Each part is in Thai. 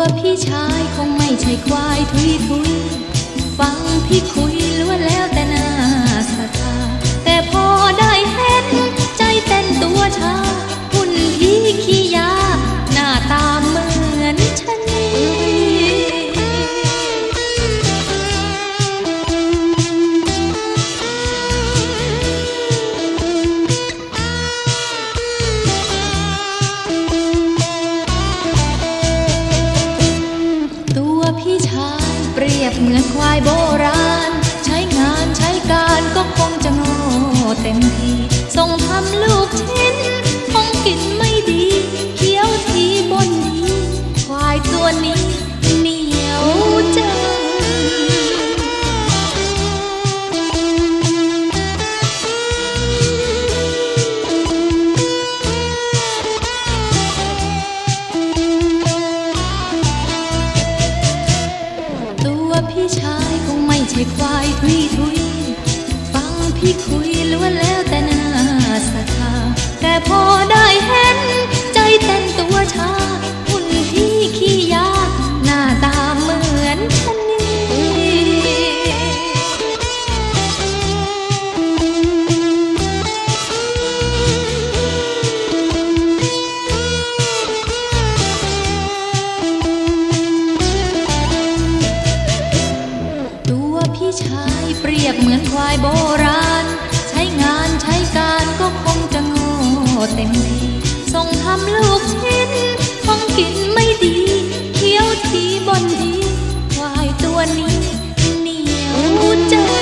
พี่ชายคงไม่ใช่ควายทุยทุยฟังพี่คุยล้วนแล้วแต่น่าศรัทธาแต่พอได้เห็นใจเต้นตัวชาหุ่นพี่ขี้ยาหน้าตาเหมือนฉันเปรียบเหมือนควายโบราณใช้งานใช้การก็คงจะโง่เต็มทีส่งทำลูกชิ้นคงกินไม่ดีเคี้ยวทีบนทีควายตัวนี้เหนียวจังพี่ชายคงไม่ใช่ควายทุยทุยฟังพี่คุยล้วนแล้วแต่น่าศรัทธาแต่พอได้เห็นใจเต้นตัวชาหุ่นพี่ขี้ยาหน้าตาเหมือนฉันนี่พี่ชายเปรียบเหมือนควายโบราณใช้งานใช้การก็คงจะโง่เต็มทีส่งทำลูกชิ้นคงกินไม่ดีเคี้ยวทีบนทีควายตัวนี้เหนียวจัง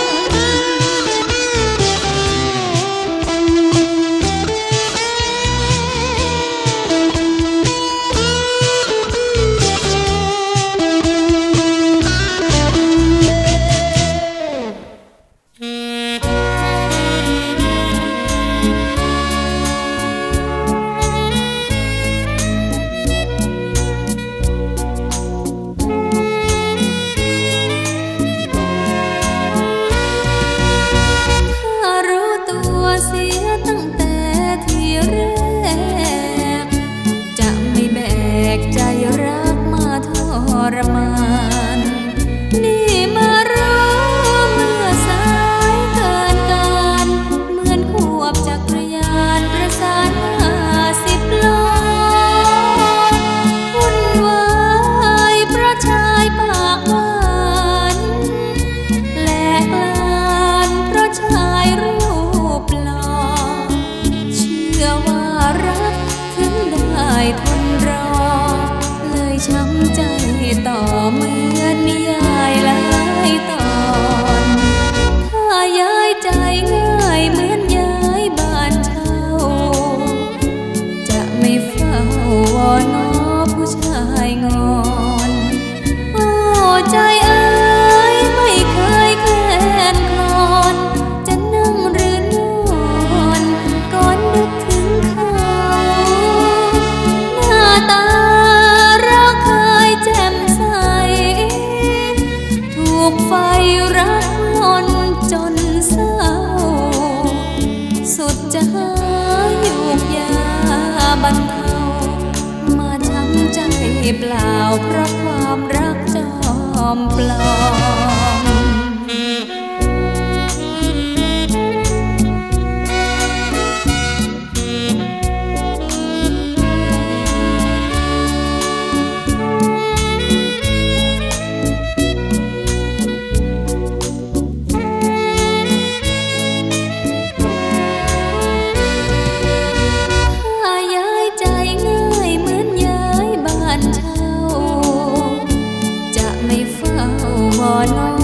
ใจรักมาทรมานนี่มารู้เมื่อสายเกินการเหมือนควบจักรยานประสาน50 ล้อวุ่นวายเพราะชายปากหวานแหลกลานเพราะชายรูปหล่อเชื่อว่ารักถึงได้ทนรอช้ำใจต่อเหมือนนิยายหลายตอนถ้าย้ายใจง่ายเหมือนย้ายบ้านเช่าจะไม่เฝ้าวอนง้อผู้ชายงอนโอ้ใจเอ้ยไม่เคยแคลนคลอนจะนั่งหรือนอนก่อนนึกถึงเขาหน้าตาไฟรักลนจนเศร้าสุดจะหายุกยาบรรเทามาช้ำใจเปล่าเพราะความรักจอมปลอมจะไม่เฝ้าวอน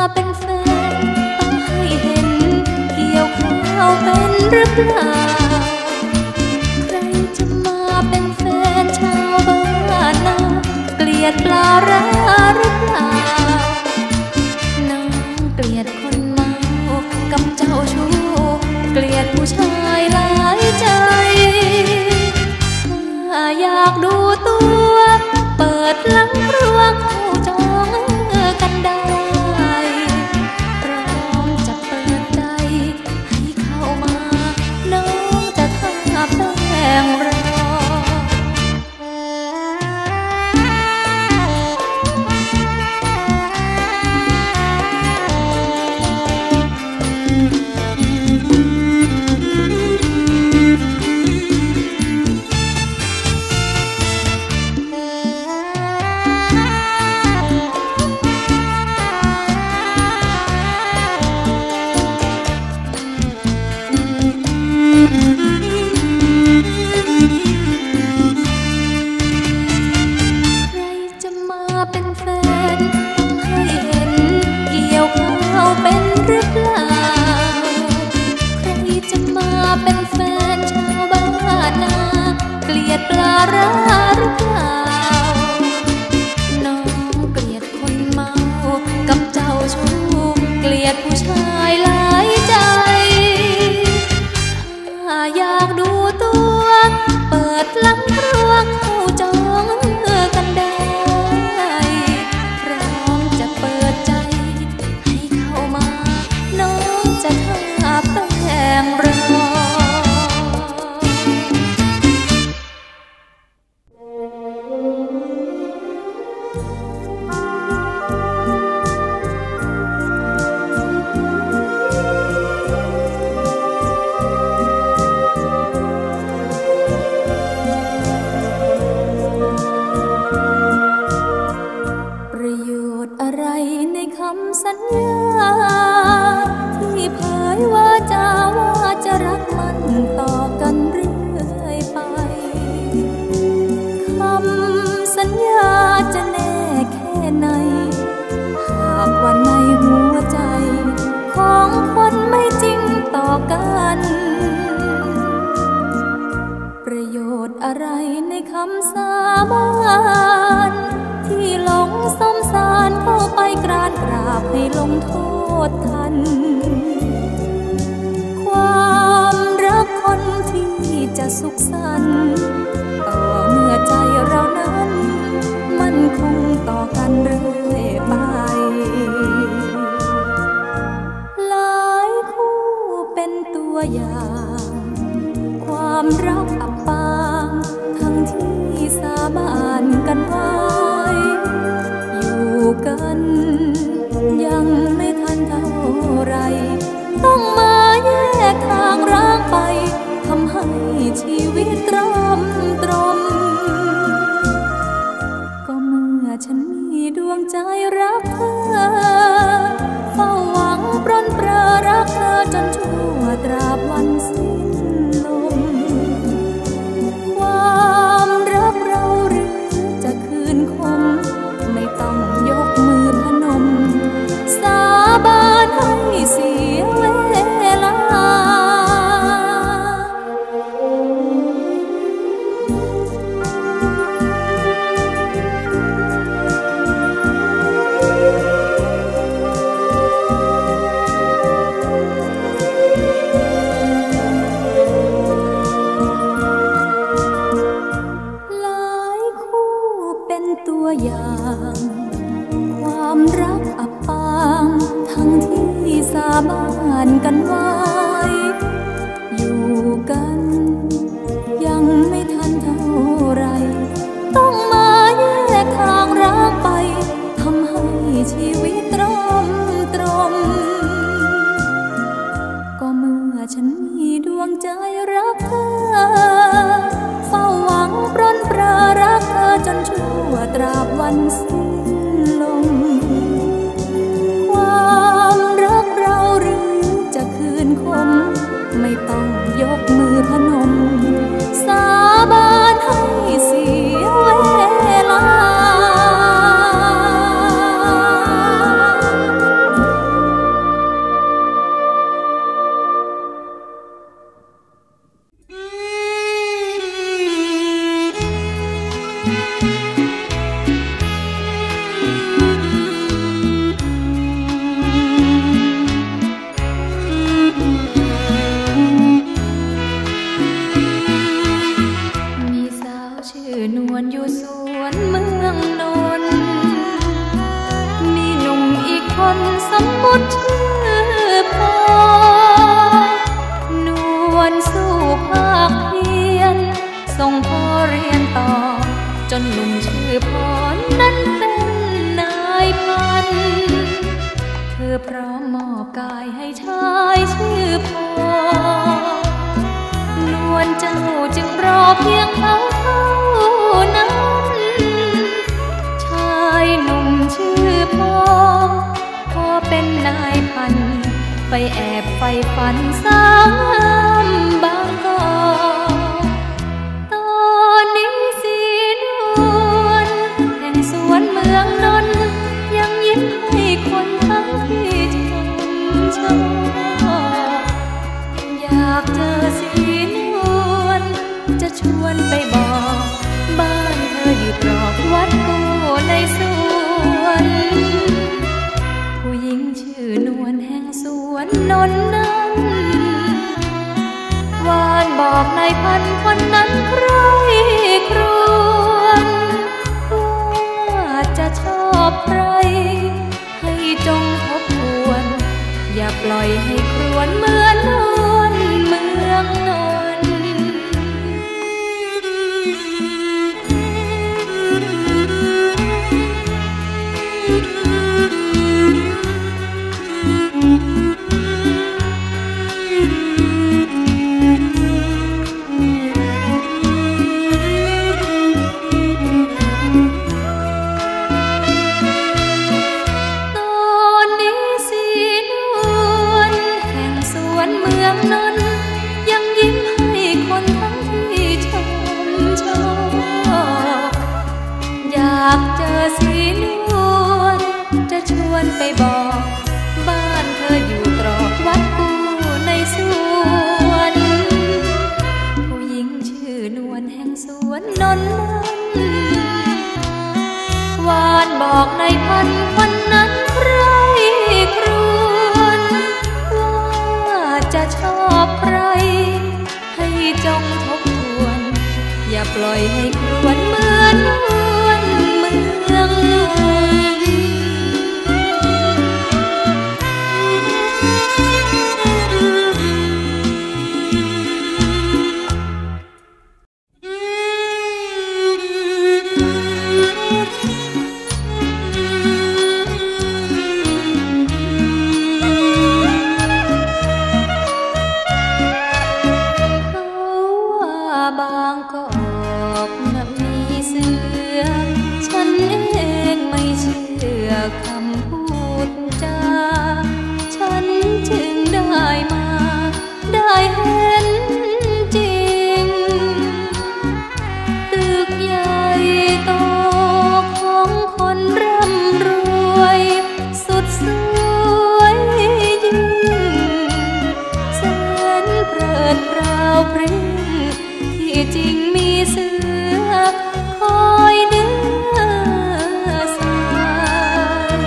เป็นแฟนต้องให้เห็นเกี่ยวข้าวเป็นหรือเปล่าใครจะมาเป็นแฟนชาวบ้านนาเกลียดปลาร้าหรือเปล่าน้องเกลียดคนเมากับเจ้าชู้เกลียดผู้ชายหลายใจถ้าอยากดูตัวเปิดหลังครัวเข้าจองกันได้พร้อมจะเปิดใจให้เข้ามาน้องจะทำแป้งรอเป็นแฟนต้องให้เห็นเกี่ยวข้าวเป็นหรือเปล่าใครจะมาเป็นแฟนชาวบ้านนาเกลียดปลาร้าหรือเปล่าน้องเกลียดคนเมากับเจ้าชู้เกลียดผู้ชายหลายใจถ้าอยากดูตัวเปิดหลังครัวเข้าจองกันได้จะทาแป้งรอประโยชน์อะไรในคำสัญญาที่เผยว่าจะรักมันต่อกันเรื่อยไปคำสัญญาจะแน่แค่ไหนหากว่าในหัวใจของคนไม่จริงต่อกันประโยชน์อะไรในคำสาบานที่หลงสมสารเข้าไปกรานกราบให้ลงโทษทันความรักคนที่จะสุขสันต์ต่อเมื่อใจเรานั้นมันคงต่อกันเรื่อยไปหลายคู่เป็นตัวอย่างความรักอับปางทั้งที่สาบานกันไว้อยู่กันยังไม่ทันเท่าไรต้องมาแยกทางร้างไปทำให้ชีวิตตรมก็เมื่อฉันมีดวงสมมุติชื่อพอนวลสู้ภาคเพียรส่งพ่อเรียนต่อจนหนุ่มชื่อพรนั้นเป็นนายพันเธอพร้อมมอบกายให้ชายชื่อพอนวลเจ้าจึงรอเพียงเขาเท่านั้นชายหนุ่มชื่อพอเป็นนายพันไปแอบไฟฝันสาวงามบางกอกตอนนี้สีนวลแห่งสวนเมืองนนท์ยังยิ้มให้คนทั้งที่ชอบอยากเจอสีนวลจะชวนไปบอกบ้านเธออยู่ตรอกวัดกูในสวนผู้หญิงชื่อนวลแห่งสวนนนท์นั้นวานบอกนายพันคนนั้นใครครวนว่าจะชอบใครให้จงทบทวนอย่าปล่อยให้ครวนเหมือนนวลเมืองนนท์ยังยิ้มให้คนทั้งที่ชอบอยากเจอสีนวลจะชวนไปบอกบ้านเธออยู่ตรอกวัดกูในสวนผู้หญิงชื่อนวลแห่งสวนนนท์วานบอกนายพันคนนั้นใครครวนว่าจะชอบใครให้จงทบทวนอย่าปล่อยให้ครวนเหมือนนวลเมืองนนท์บางกอกนักมีเสือฉันเองไม่เชื่อคำพูดจาฉันจึงได้มาได้เห็นจริงตึกใหญ่โตของคนร่ำรวยสุดสวยยิ่งแสนเพลิดเพลินพริ้งที่จริงมีเสือคอยเนื้อสาย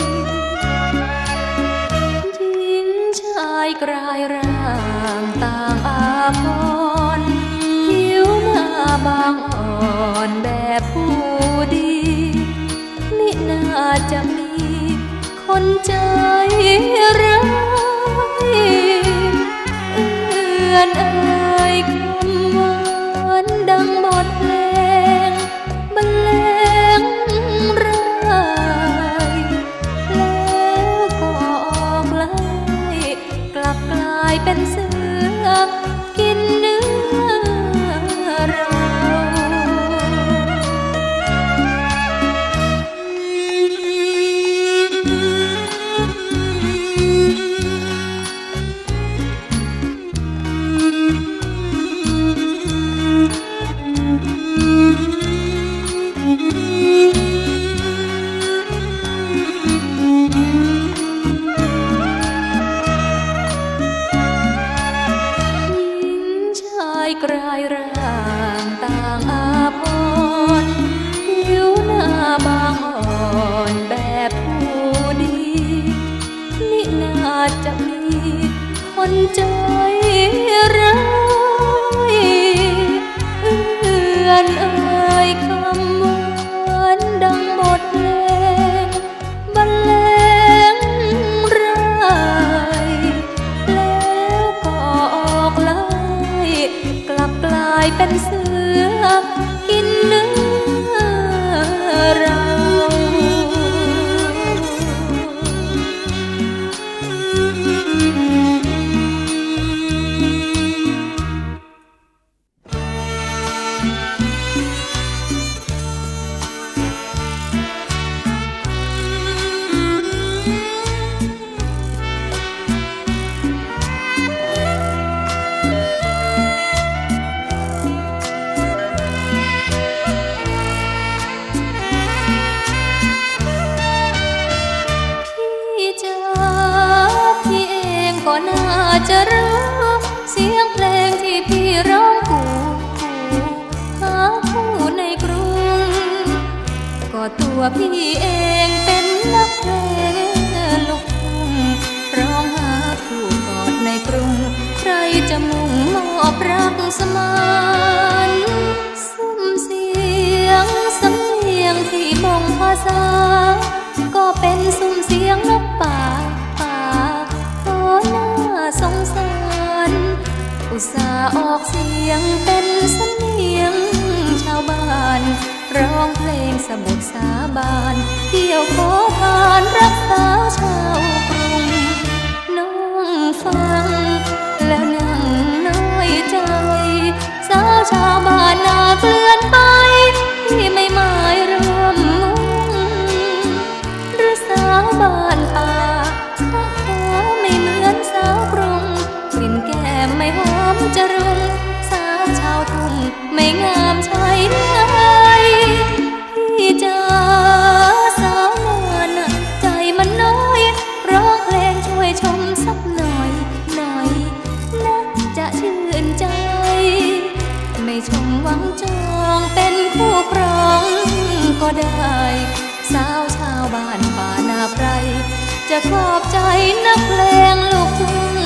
หญิงชายกลายร่างต่างอาภรณ์ผิวหน้าบางอ่อนแบบผู้ดีมิน่าจะมีคนใจร้ายเอื้อนเอ่ยดังบทเพลงบรรเลงร่ายแล้วก็ออกไล่กลับกลายเป็นเสือกินเนื้อเรากลายร่างต่างอาภรณ์ผิวหน้าบางอ่อนแบบผู้ดีมิน่าจะมีคนใจร้ายเอื้อนเอ่ยคำหวานดังบทเพลงบรรเลงจะรู้เสียงเพลงที่พี่ร้องกูหาคู่ในกรุงก็ตัวพี่เองเป็นนักเพลงลูกทุ่งร้องหาคู่กอดในกรุงใครจะมุ่งมอบรักสมานซุ้มเสียงสำเนียงที่บ่งภาษาก็เป็นซุ้มเสียงนกป่าโอ้น่าสงสารอุตส่าห์ออกเสียงเป็นสำเนียงชาวบ้านร้องเพลงสมุทรสาบานเที่ยวขอทานรักษาชาวกรุงน้องฟังแล้วนั่งน้อยใจสาวชาวบ้านน่าเกลื่อนไปที่ไม่หมายร่วมมุงหรือสาวบ้านป่าขอไม่เหมือนสาวกรุงกลิ่นแก้มไม่หอมจรุงสาวชาวทุ่งไม่งามใช่ไหมพี่จ๋าสาวน่ะใจมันน้อยร้องเพลงช่วยชมสักหน่อยนะจะชื่นใจไม่ชมหวังจองเป็นคู่ครองก็ได้สาวชาวบ้านป่านาไพรจะขอบใจนักเพลงลูกทุ่ง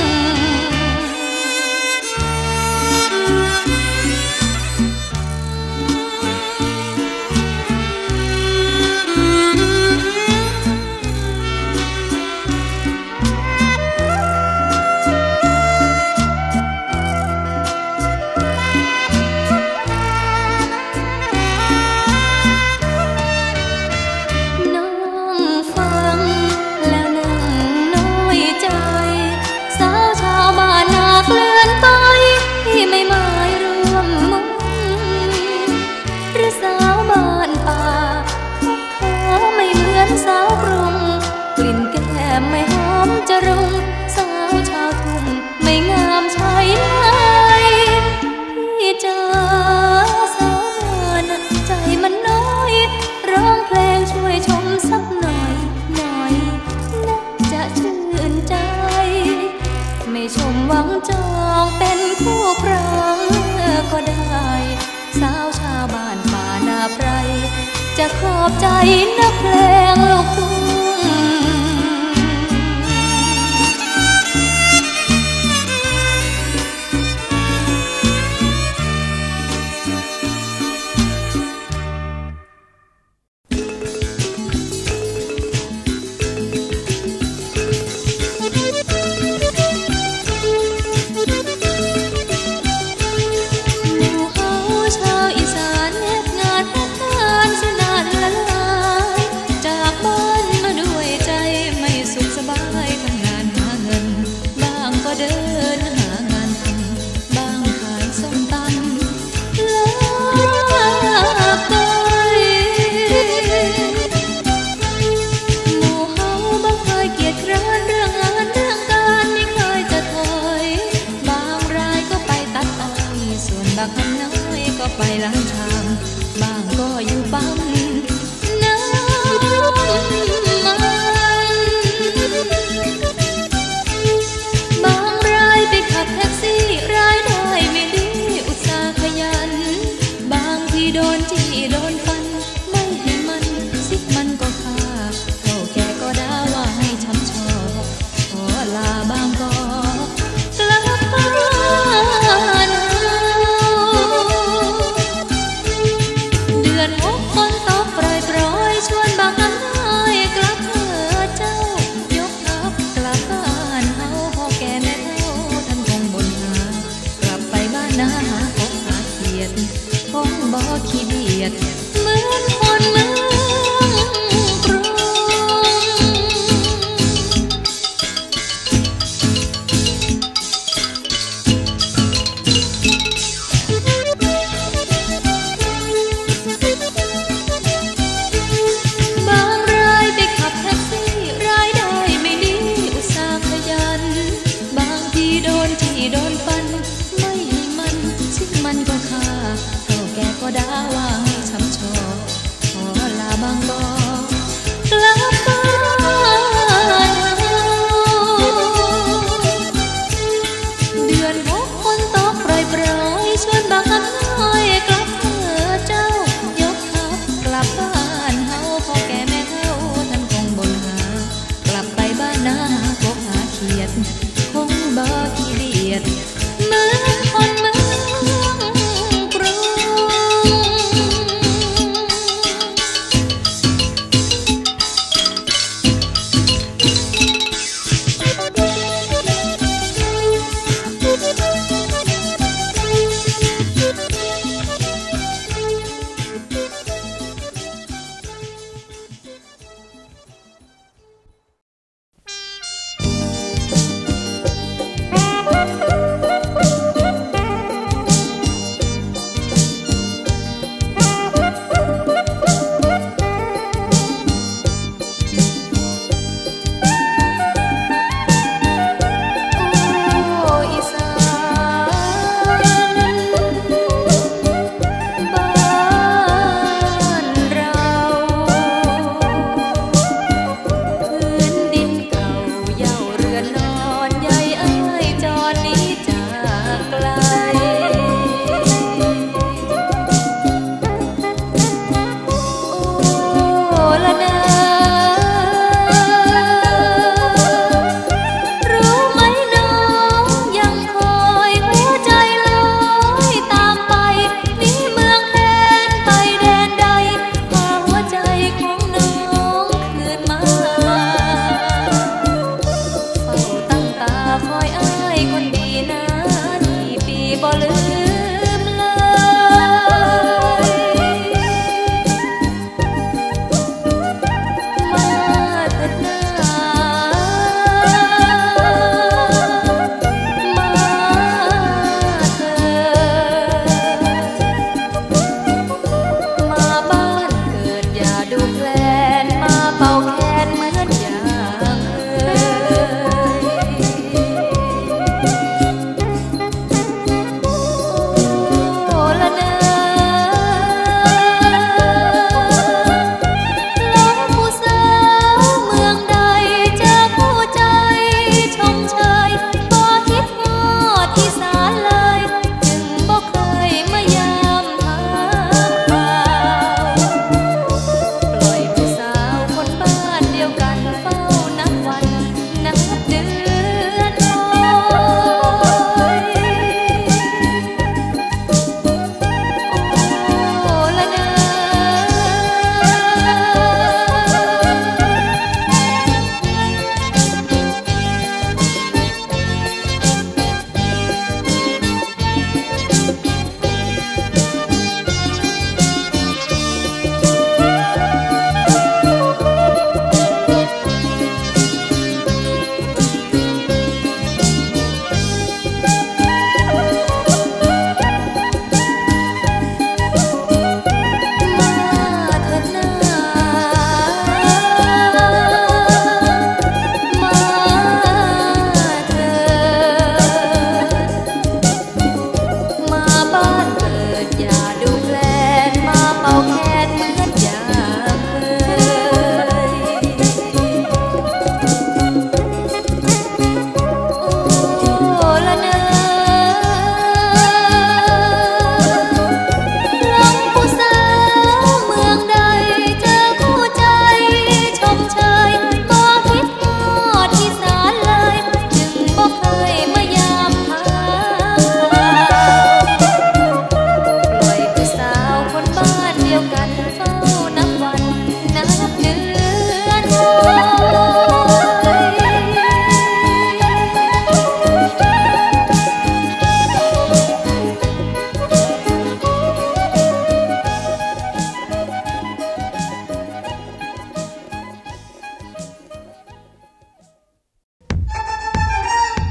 สาวกรุงกลิ่นแก้มไม่หอมจรุงสาวชาวทุ่งไม่งามใช่ไหมพี่จ๋าสาวน่ะใจมันน้อยร้องเพลงช่วยชมสักหน่อยนะจะชื่นใจไม่ชมหวังจองเป็นคู่ครองก็ได้สาวชาวบ้านป่านาไพรจะขอบใจนักเพลงลูกทุ่ง จากบ้าน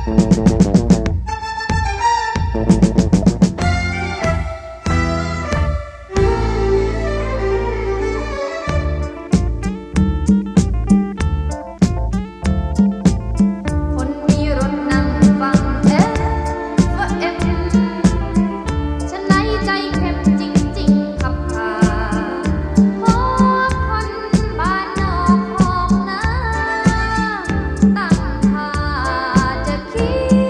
ตั้งท่าจะคิด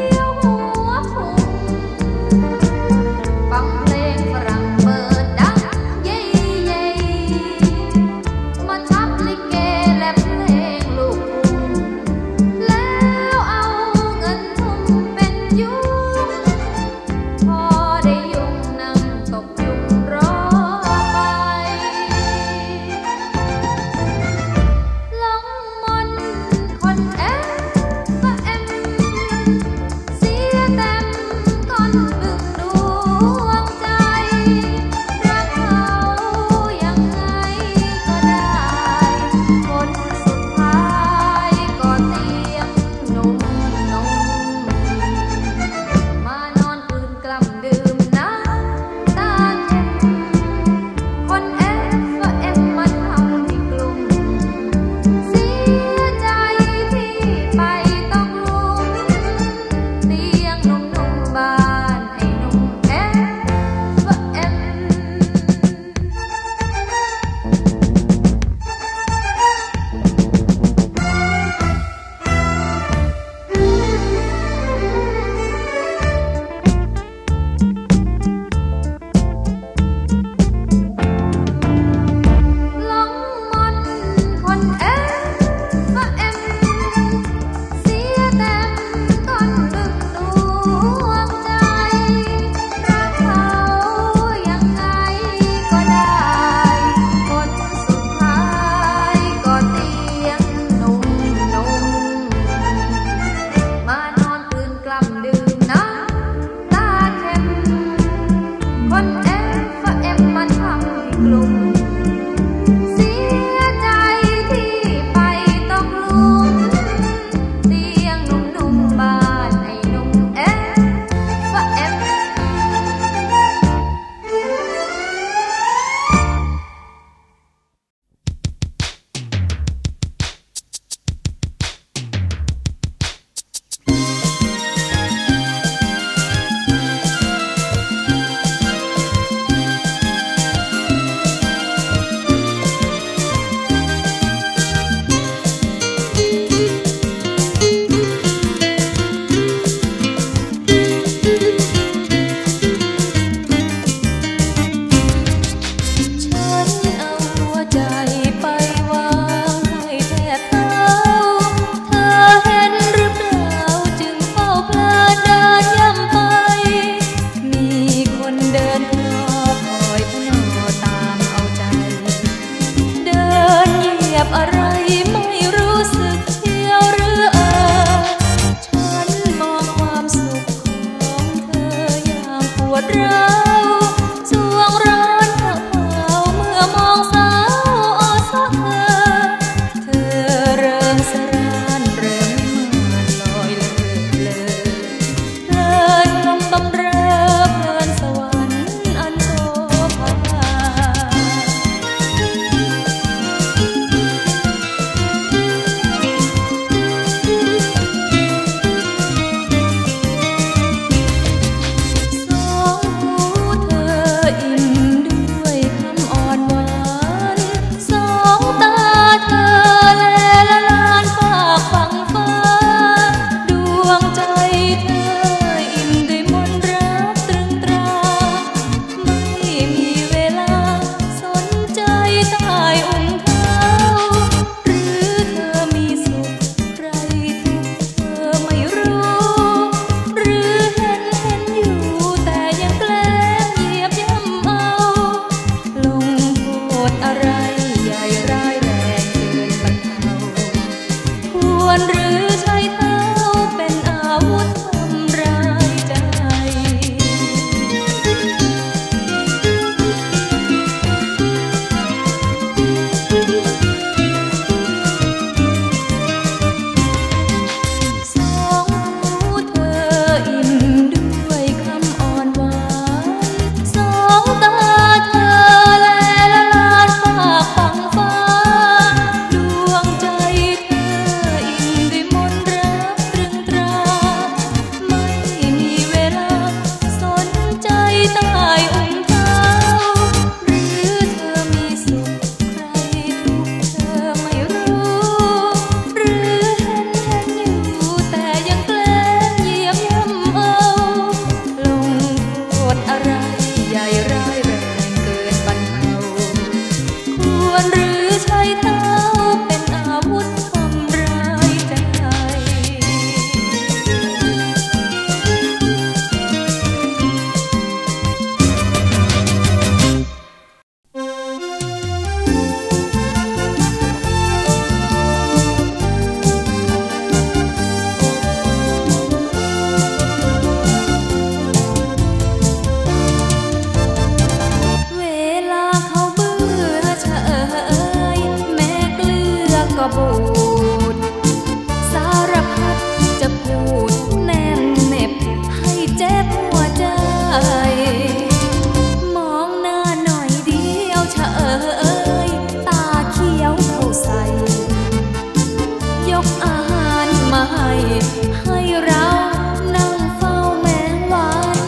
ให้เรานั่งเฝ้าแมงวัน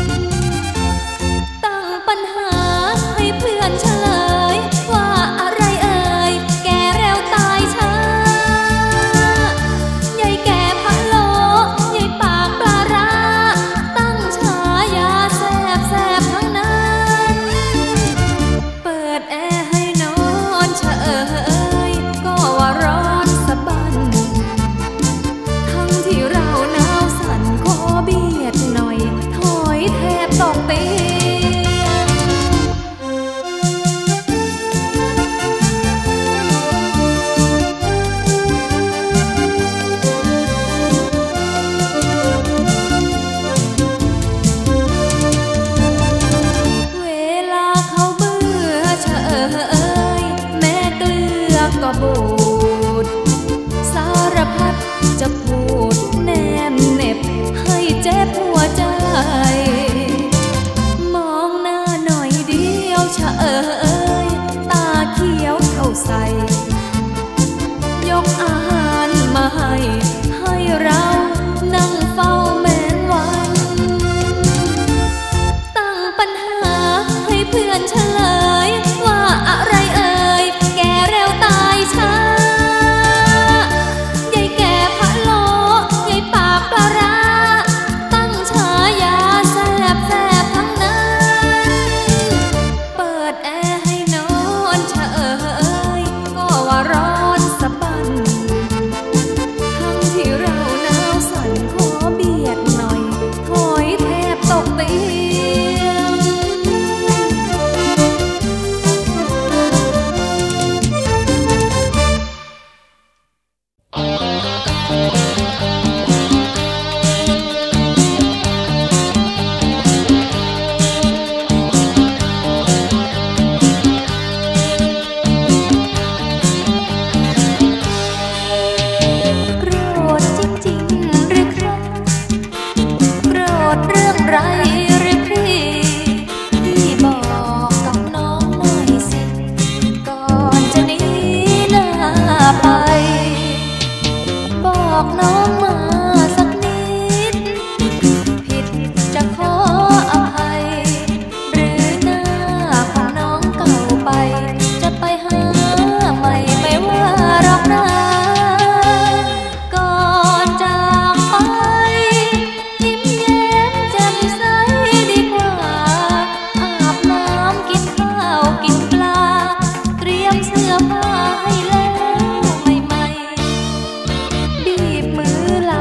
ตั้งปัญหาให้เพื่อนเฉลยว่าอะไรเอ่ยแก่เร็วตายช้ายายแก่พะโล้ยายปากปลาร้าตั้งฉายาแสบทั้งนั้นเปิดแอร์ให้นอนเฉยก็ว่าร้อนสะบันทั้งที่เราหนาวสั่นขอเบียดหน่อยถอยแทบตกเตียงเวลาเขาเบื่อเฉยแม่เกลือก็บูดสารพัดจะพูดแนมเหน็บให้เจ็บหัวใจมองหน้าหน่อยเดียวเฉยตาเขียวเข้าใส่ยกอาหารมาให้เรานั่งเฝ้าแมงวันตั้งปัญหาให้เพื่อนเฉลยว่าอะไรเอ่ยแก่เร็วตายช้ายายแก่พะโล้ยายปากปลาร้าตั้งฉายาแสบทั้งนั้นเปิดแอร์ให้นอนเฉยก็ว่าร้อนสะบันทั้งที่เราหนาวสั่นขอเบียดหน่อยถอยแทบตกเตียงโกรธจริงๆหรือครับโกรธเรื่องไรหรือพี่บอกกับน้องหน่อยสิก่อนจะหนีหน้าไปบอกน้องมาสักนิดผิดจะขออภัยหรือหน้าของน้องเก่าไปจะไปหาใหม่ไม่ว่าหรอกนะก่อนจากไปยิ้มแย้มแจ่มใสดีกว่าอาบน้ำกินข้าวกินปลาเตรียมเสื้อผ้าให้แล้วใหม่ๆบีบมือลา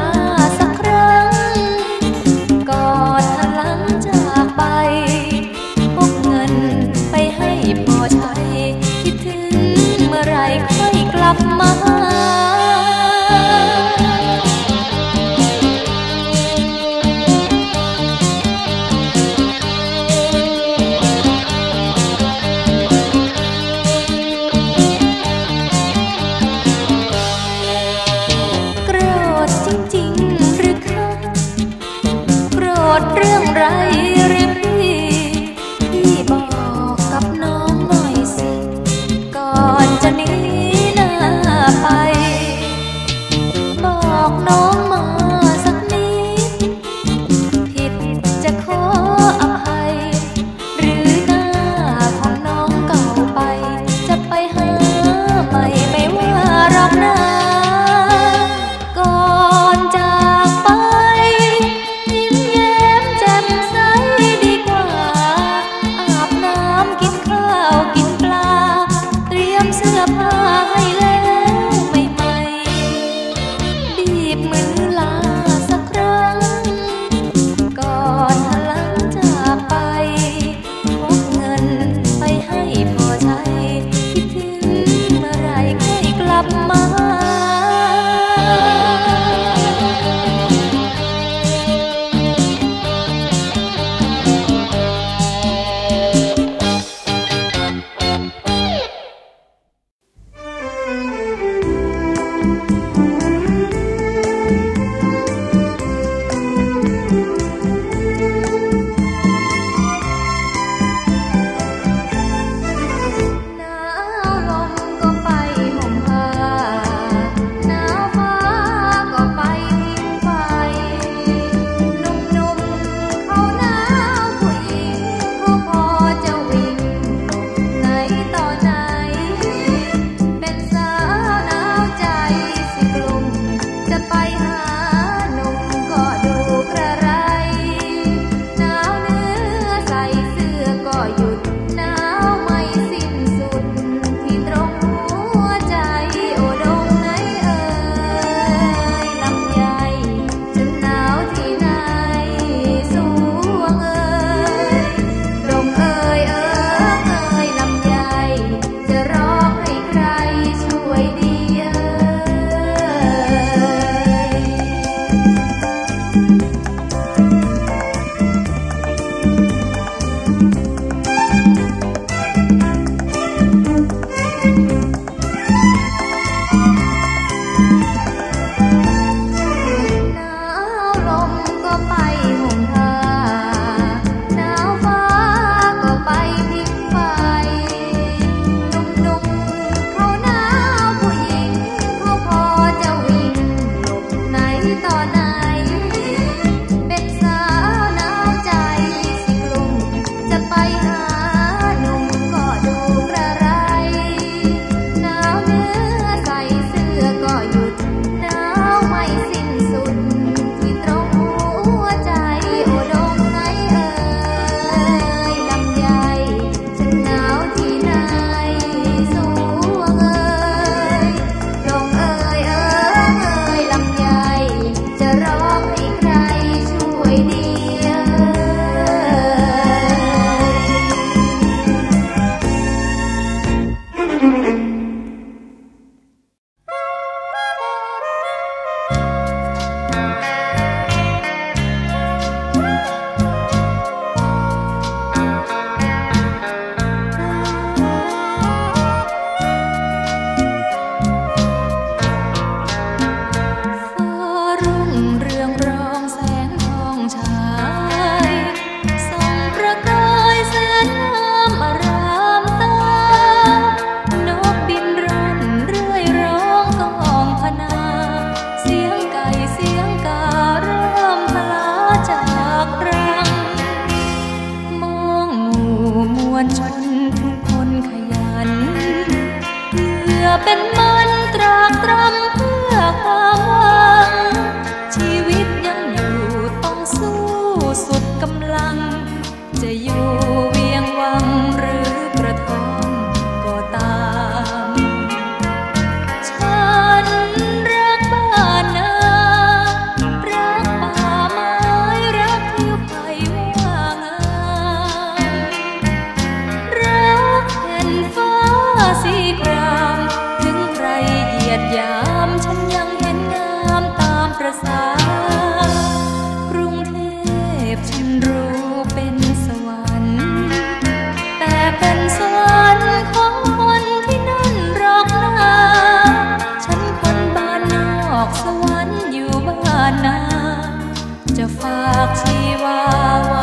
ลชนทุกคนขยันเพื่อเป็นมันตรากตรำเพื่อความหวังชีวิตยังอยู่ต้องสู้สุดกำลังจะอยู่เวียงวังหรือกระท่อมก็ตามฉันรักบ้านนารักป่าไม้รักทิวไผ่ว่างามรักแผ่นฟ้าสีครามถึงใครเหยียดหยามฉันยังเห็นงามตามประสากรุงเทพฉันรู้เป็นสวรรค์แต่เป็นสวรรค์ของคนที่นั่นหรอกนะฉันคนบ้านนอกสวรรค์อยู่บ้านนาจะฝากชีวา